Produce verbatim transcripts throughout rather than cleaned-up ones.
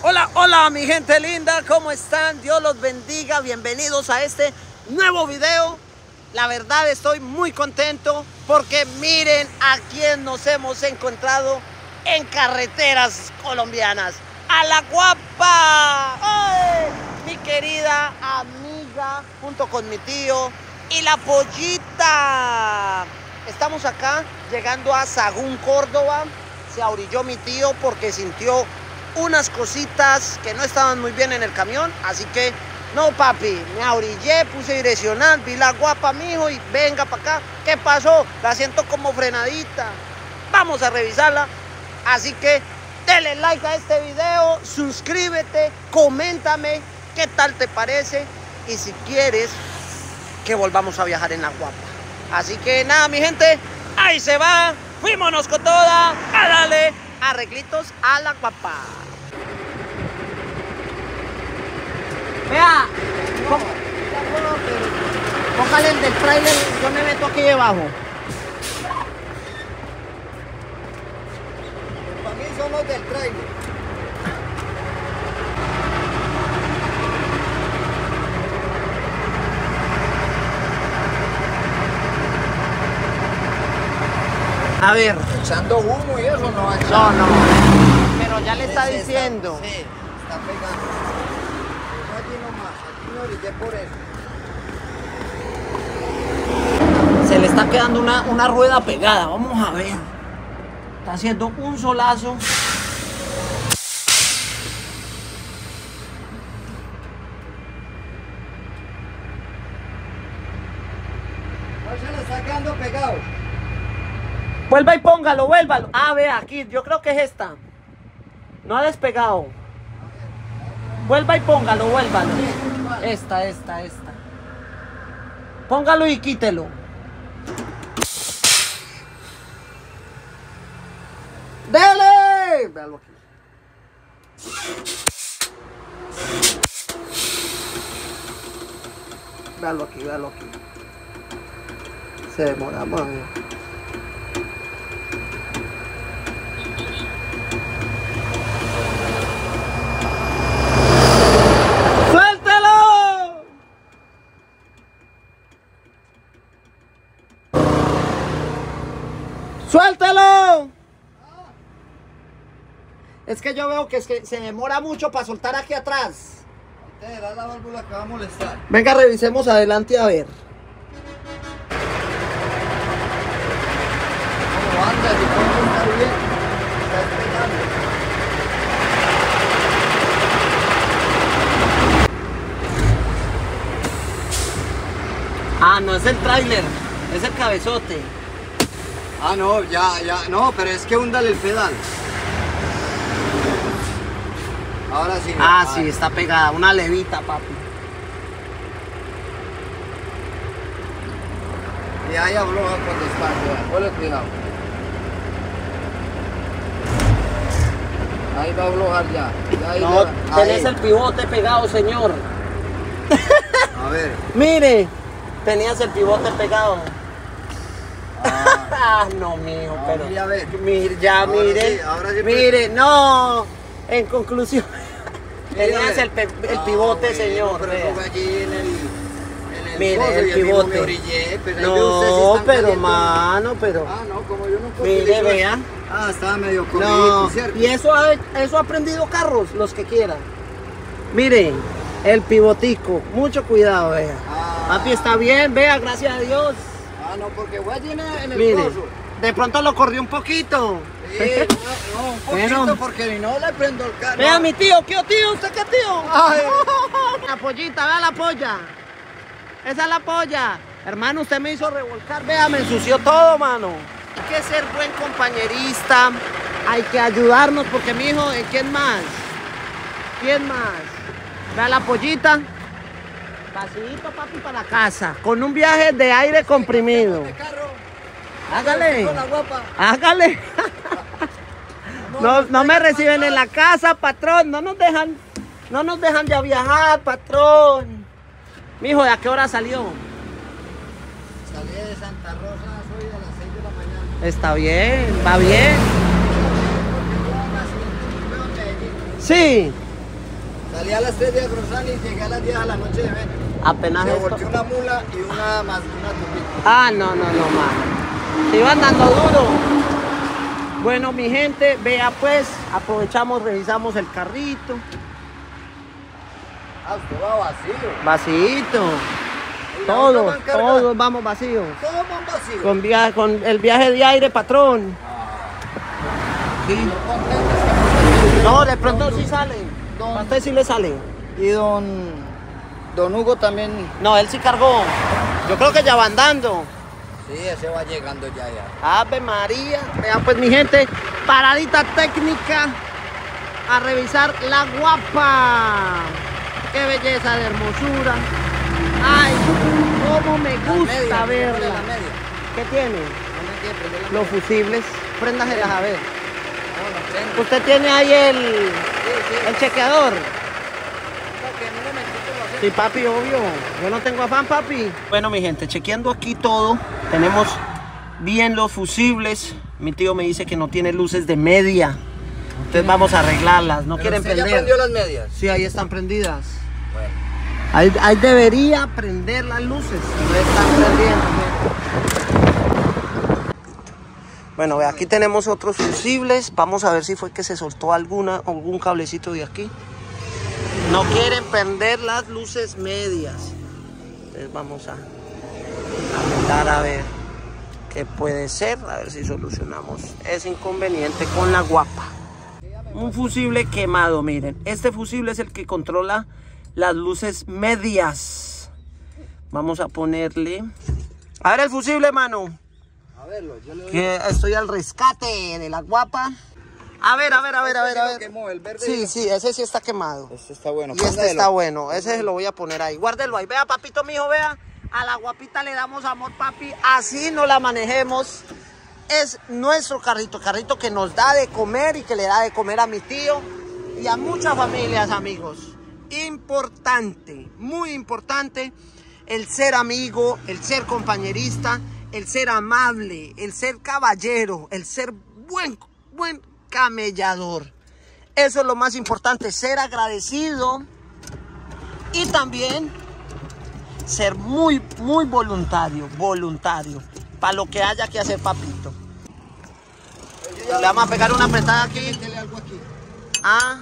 Hola, hola mi gente linda, ¿cómo están? Dios los bendiga, bienvenidos a este nuevo video. La verdad estoy muy contento porque miren a quién nos hemos encontrado en carreteras colombianas. ¡A la guapa! ¡Ay! Mi querida amiga, junto con mi tío y la pollita. Estamos acá llegando a Sagún, Córdoba. Se ahorilló mi tío porque sintió unas cositas que no estaban muy bien en el camión, así que no, papi, me ahorillé, puse direccional, vi la guapa, mijo, y venga para acá. ¿Qué pasó? La siento como frenadita. Vamos a revisarla. Así que dale like a este video, suscríbete, coméntame qué tal te parece y si quieres que volvamos a viajar en la guapa. Así que nada, mi gente, ahí se va. Fuímonos con toda, a darle arreglitos a la guapa. Vea, póngale el del trailer, yo me meto aquí debajo. Para mí son los del trailer. A ver. Echando humo y eso no va a echar. No, no. Pero ya le está Ese diciendo. Está, sí, está pegando. Pues allí nomás, aquí me orillé por eso. Se le está quedando una, una rueda pegada. Vamos a ver. Está haciendo un solazo. No se le está quedando pegado. Vuelva y póngalo, vuélvalo. Ah, vea, aquí, yo creo que es esta. No ha despegado. Vuelva y póngalo, vuélvalo. Esta, esta, esta. Póngalo y quítelo. ¡Dele! Véalo aquí. Véalo aquí, véalo aquí. Se demora más. ¡Suéltalo! Es que yo veo que, es que se demora mucho para soltar aquí atrás. Te da la válvula que va a molestar. Venga, revisemos adelante a ver. ¿Cómo anda? ¿Y cómo está bien? Está despegando. Ah, no es el tráiler, es el cabezote. Ah, no, ya, ya, no, pero es que húndale el pedal. Ahora sí. Ah, sí, está pegada, una levita, papi. Y ahí afloja cuando está, ponle cuidado. Ahí va a aflojar ya. ya ahí No, ya, tenés ahí. el pivote pegado, señor. A ver. Mire, tenías el pivote pegado. Ah, Ah, no, mijo, no, pero. mire, a ver. Mire, ya, Ahora mire. sí, ahora sí, mire, no. En conclusión, Mire, tenías el, pe- el ah, pivote, bueno, señor. Pero vea. fue allí en el. En el Mire, coso el y ahí mismo pivote. me orillé, pero ahí ve usted si No, están pero calientes. mano, pero. Ah, no, como yo nunca Mire, utilizo eso. vea. Ah, estaba medio comidito, No, ¿cierto? y eso ha, eso ha aprendido carros, los que quieran. Miren, el pivotico, mucho cuidado, vea. Ah, Papi está bien, vea, gracias a Dios. ah, no, porque voy allí en el, en el Mire, coso. de pronto lo corrió un poquito. Sí, no, no, un poquito Bueno. porque si no le prendo el carro. Vea mi tío, ¿qué tío? ¿Usted qué tío? Ay. La pollita, vea la polla. Esa es la polla. Hermano, usted me hizo revolcar, vea, me ensució todo, mano. Hay que ser buen compañerista, hay que ayudarnos porque, mijo, ¿quién más? ¿Quién más? Vea la pollita. Pasito, papi, para la casa, con un viaje de aire comprimido. Este carro, Hágale, con la guapa. hágale. No, no me reciben en la casa, patrón. No nos dejan, no nos dejan ya viajar, patrón. Mijo, ¿de a qué hora salió? Salí de Santa Rosa hoy a las seis de la mañana. Está bien, va bien. Porque yo a las siete me veo en Medellín. Sí. Salí a las tres de Agrosal y llegué a las diez de la noche de Beni. Apenas Se esto. volteó una mula y una más una tupita. Ah, no, no, no, mano. Se iban dando duro. Bueno, mi gente, vea pues, aprovechamos, revisamos el carrito. Ah, usted va vacío. Vacío. ¿Y la otra Todos, van cargada? todos vamos vacíos. Todos van vacíos. Con, via con el viaje de aire, patrón. Sí. No, de pronto sí salen. Don- ¿A usted sí le sale? Y don, don Hugo también. No, él sí cargó. Yo creo que ya va andando. Sí, ese va llegando ya, ya. Ave María. Vean pues mi gente, paradita técnica a revisar la guapa. Qué belleza de hermosura. Ay, cómo me Las gusta medias, verla. dígame la media. ¿Qué tiene? No me quiere prender la Los media. fusibles. Préndaselas a ver. No, no prende. Usted tiene ahí el, Sí, sí. el chequeador. No, que en un momentito lo hacemos. Sí, papi, obvio. Yo no tengo afán, papi. Bueno, mi gente, chequeando aquí todo, tenemos bien los fusibles. Mi tío me dice que no tiene luces de media. Entonces vamos a arreglarlas. No Pero quieren usted ya prender. prendió las medias. Sí, ahí están prendidas. Bueno. Ahí, ahí debería prender las luces. No están prendiendo. Mira. Bueno, ve, aquí tenemos otros fusibles. Vamos a ver si fue que se soltó alguna, algún cablecito de aquí. No quieren prender las luces medias. Entonces vamos a, a mirar a ver qué puede ser. A ver si solucionamos ese inconveniente con la guapa. Un fusible quemado, miren. Este fusible es el que controla las luces medias. Vamos a ponerle... A ver el fusible, mano. A verlo, yo le doy. Que estoy al rescate de la guapa. A ver, a ver, a ver, a ver, a ver. Quemó, el verde. Sí, sí, ese sí está quemado. Este está bueno. Y este póngalo. está bueno, ese se lo voy a poner ahí. Guárdelo ahí. Vea, papito mío, vea. A la guapita le damos amor, papi. Así no la manejemos. Es nuestro carrito, carrito que nos da de comer y que le da de comer a mi tío y a muchas familias, amigos. Importante, muy importante, el ser amigo, el ser compañerista, el ser amable, el ser caballero, el ser buen, buen camellador. Eso es lo más importante, ser agradecido y también ser muy, muy voluntario, voluntario, para lo que haya que hacer, papito. Le vamos a pegar una apretada aquí. Métele algo aquí. Ah,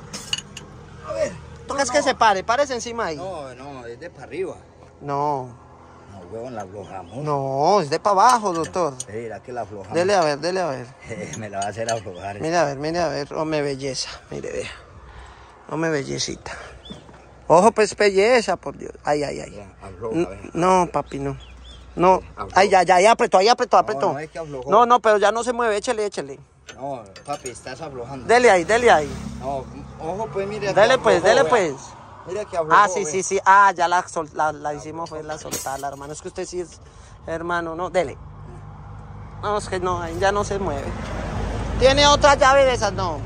A ver. toca no, que no. se pare, párese encima ahí. No, no, es de para arriba. No, No, huevón, la aflojamos. no, es de para abajo, doctor. Mira que la aflojamos. Dele a ver, dele a ver. Me la va a hacer aflojar. Mire a ver, mire a ver, hombre belleza, mire, vea. Hombre bellecita. Ojo, pues belleza, por Dios. Ay, ay, ay. Ya, afloja, N- ve. No, papi, no. No, Afloja. ay, ya, ya, ahí apretó, ahí apretó, apretó. no, es que aflojó. No, no, pero ya no se mueve, échele, échele. No, papi, estás aflojando. Dele ahí, dele ahí. No, ojo, pues mire. Dele pues, dele pues. Mira que aflojó. Ah, sí, ve. sí, sí. Ah, ya la, sol- la, la hicimos, fue la soltada, hermano. Es que usted sí es hermano, no, dele. No, es que no, ahí ya no se mueve. ¿Tiene otra llave de esas? No.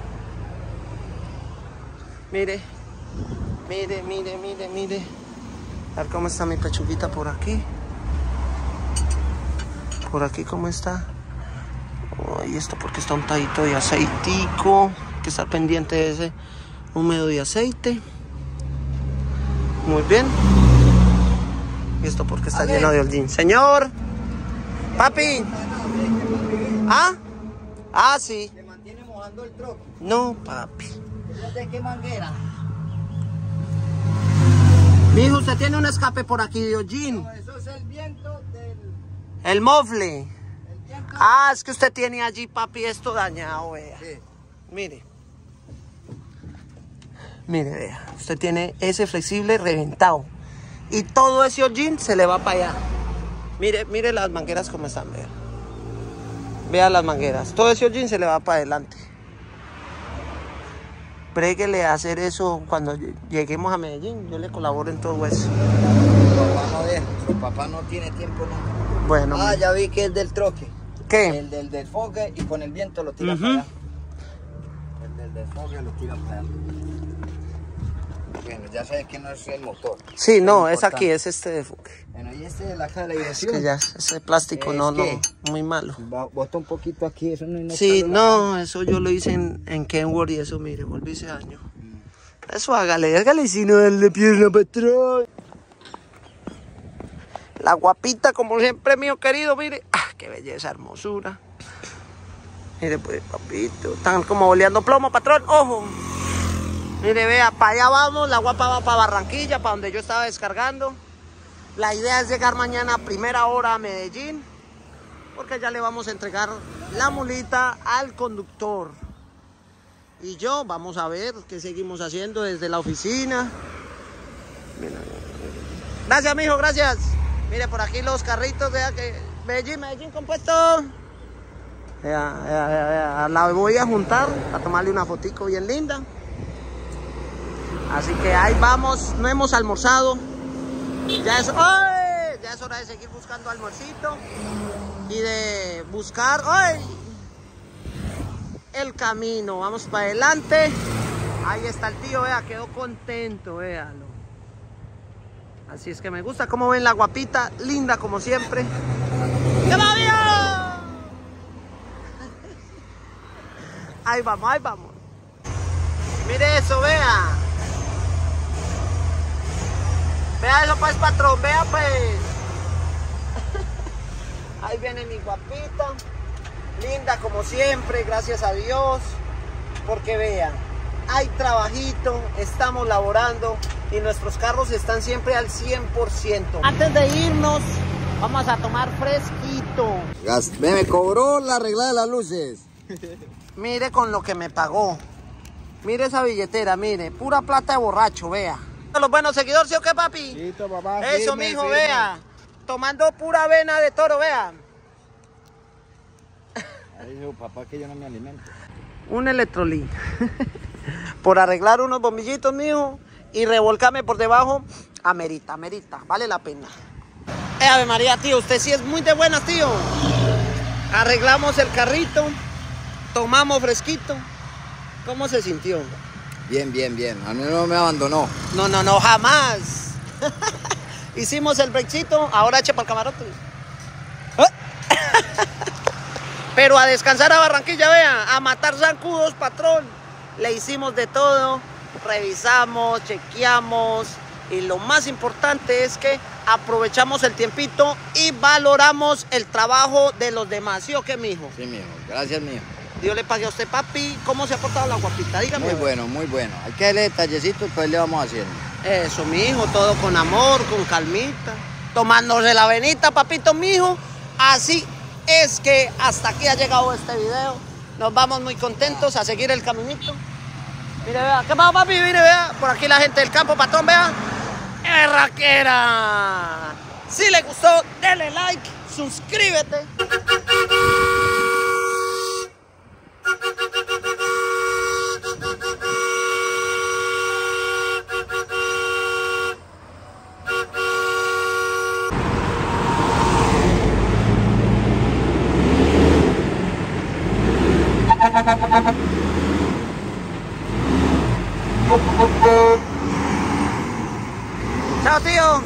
Mire, mire, mire, mire, mire. A ver cómo está mi pechuguita por aquí. Por aquí, ¿cómo está? Ay, esto porque está untadito de aceitico. Hay que estar pendiente de ese húmedo de aceite. Muy bien. Y esto porque está lleno de hollín. Señor. Papi. ¿Ah? Ah, sí. Se mantiene mojando el troco. No, papi. ¿De qué manguera? Mijo, usted tiene un escape por aquí de hollín. No, eso es el viento del... El mofle. El viento... Ah, es que usted tiene allí, papi, esto dañado, vea. Sí. Mire. Mire, vea. Usted tiene ese flexible reventado. Y todo ese hollín se le va para allá. Mire, mire las mangueras como están, vea. Vea las mangueras. Todo ese hollín se le va para adelante. Bréguele a hacer eso cuando lleguemos a Medellín. Yo le colaboro en todo eso. Mi papá no deja. Mi papá no tiene tiempo nunca. Bueno. Ah, ya vi que es del troque. ¿Qué? El del desfogue y con el viento lo tira Ujú. para allá. El del desfogue lo tira para allá. Bueno, ya sabes que no es el motor. Sí, no, Es es aquí, importante. es este de enfoque. Bueno, y este de la caja de Es dirección. que ya, ese plástico, Es no, no, que- muy malo. Va- Bota un poquito aquí, eso no es Sí, no, eso yo lo hice en, en Kenworth y eso, mire, volví ese año. Eso hágale, hágale si no darle pierna para atrás. La guapita, como siempre, mío querido, mire. Ah, qué belleza, hermosura. Mire, pues, papito. Están como boleando plomo, patrón. Ojo. Mire, vea, para allá vamos. La guapa va para Barranquilla, para donde yo estaba descargando. La idea es llegar mañana a primera hora a Medellín, porque ya le vamos a entregar la mulita al conductor. Y yo, vamos a ver qué seguimos haciendo desde la oficina. Mira. Gracias, mijo, gracias. Mire, por aquí los carritos, vea que... Medellín, Medellín compuesto. Vea, vea, vea, vea. La voy a juntar a tomarle una fotico bien linda. Así que ahí vamos, no hemos almorzado. Ya es, ¡ay! Ya es hora de seguir buscando almuercito. Y de buscar, ¡ay! El camino. Vamos para adelante. Ahí está el tío, vea, quedó contento, véalo. Así es que me gusta. Como ven la guapita, linda como siempre. ¡Qué va bien! Ahí vamos, ahí vamos. Mire eso, vea. Vea eso pues, patrón, vea pues. Ahí viene mi guapita. Linda como siempre, gracias a Dios. Porque vean, hay trabajito, estamos laborando y nuestros carros están siempre al cien por ciento. Antes de irnos, vamos a tomar fresquito. Me, me cobró la regla de las luces. Mire con lo que me pagó. Mire esa billetera, mire, pura plata de borracho, vea. Los buenos seguidores, ¿sí o qué, papi? Listo, papá. Eso, firme, mijo, firme. vea. Tomando pura avena de toro, vea. Ahí dijo papá que yo no me alimento. Un electrolí. Por arreglar unos bombillitos, mijo, y revolcarme por debajo, amerita, amerita, vale la pena. Eh, Ave María, tío, usted sí es muy de buenas, tío. Arreglamos el carrito, tomamos fresquito. ¿Cómo se sintió? Bien, bien, bien. A mí no me abandonó. No, no, no, jamás. Hicimos el breakcito, ahora eche para el camarote. Pero a descansar a Barranquilla, vea, a matar zancudos, patrón. Le hicimos de todo, revisamos, chequeamos y lo más importante es que aprovechamos el tiempito y valoramos el trabajo de los demás, ¿sí o qué, mijo? Sí, mijo. Gracias, mijo. Dios le pague a usted, papi. ¿Cómo se ha portado la guapita? Dígame. Muy bueno, muy bueno. Hay que darle detallecito y pues le vamos haciendo. Eso, mijo, todo con amor, con calmita. Tomándose la venita, papito, mijo. Así es que hasta aquí ha llegado este video. Nos vamos muy contentos a seguir el caminito. Mire, vea. ¿Qué pasa, papi? Mire, vea. Por aquí la gente del campo, patrón, vea. ¡Erraquera! Si le gustó, dele like, suscríbete. Chao, tío.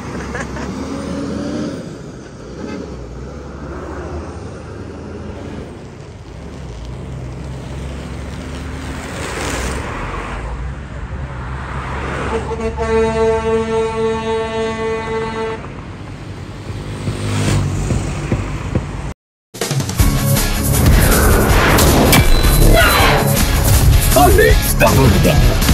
Alex Daburda.